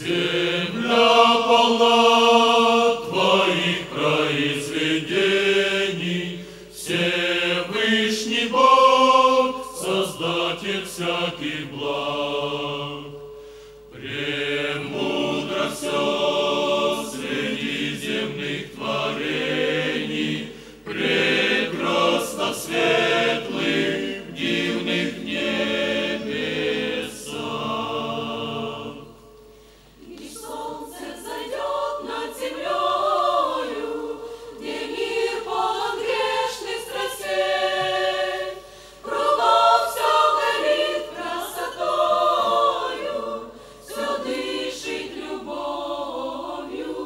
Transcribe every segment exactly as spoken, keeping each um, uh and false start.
Земля полна Твоих произведений, Всевышний Бог, Создатель всяких благ. Премудро все среди земных творений, прекрасно светлых, дивных небесах. И солнце взойдет над землею, где мир полон грешных страстей, кругом все горит красотою, все дышит любовью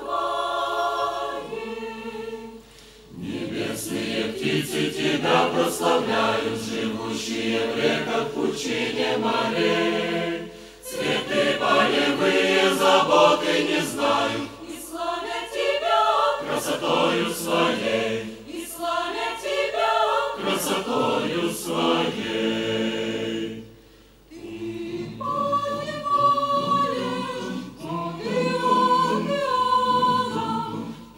Твоей. Небесные птицы Тебя прославляют, живущие в реках пучине морей. Цветы полевые заботы не знают, И славят Тебя, красотою своей, и славят Тебя, красотою своей. Ты повелеваешь океан океанам, и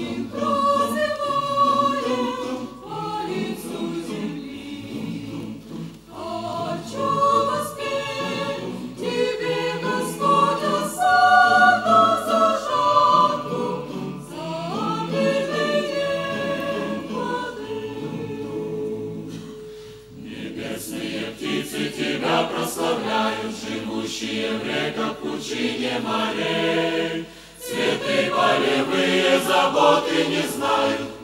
разливаешь по лицу земли. Хочу воспеть Тебе, Господь, осану за жатву, за обильные плоды. Небесные птицы Тебя прославляют, живущие в реках пучине морей. Цветы полевые заботы не знают,